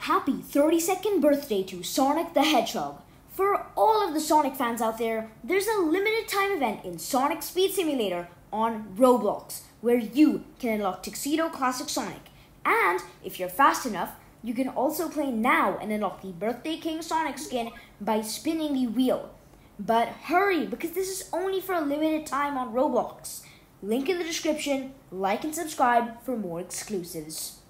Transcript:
Happy 32nd birthday to Sonic the Hedgehog! For all of the Sonic fans out there, there's a limited time event in Sonic Speed Simulator on Roblox where you can unlock Tuxedo Classic Sonic. And if you're fast enough, you can also play now and unlock the Birthday King Sonic skin by spinning the wheel. But hurry, because this is only for a limited time on Roblox. Link in the description, like and subscribe for more exclusives.